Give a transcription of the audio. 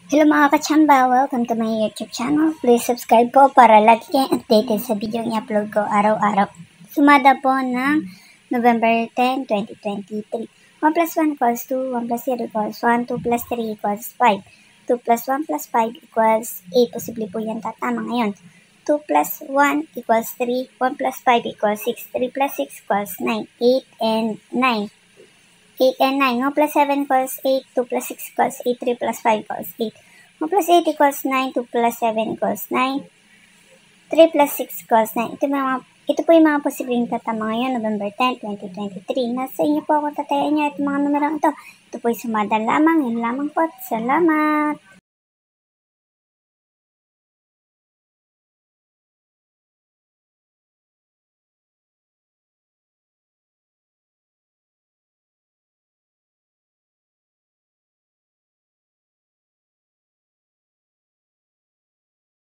Hello mga kachamba! Welcome to my YouTube channel. Please subscribe po para lagi kayong updated sa video yung i-upload ko araw-araw. Sumada po ng November 10, 2023. 1 plus 1 equals 2, 1 plus 0 equals 1, 2 plus 3 equals 5. 2 plus 1 plus 5 equals 8. Posible po yan tatama ngayon. 2 plus 1 equals 3, 1 plus 5 equals 6, 3 plus 6 equals 9, 8 and 9. 8 and 9. 1 plus 7 equals 8. 2 plus 6 equals 8. 3 plus 5 equals 8. 1 plus 8 equals 9. 2 plus 7 equals 9. 3 plus 6 equals 9. Ito po yung mga posibleng tatama ngayon, November 10, 2023. Nasa inyo po ako tatayan niya at mga numerong ito. Ito po yung sumada lamang. Yun lamang po. Salamat!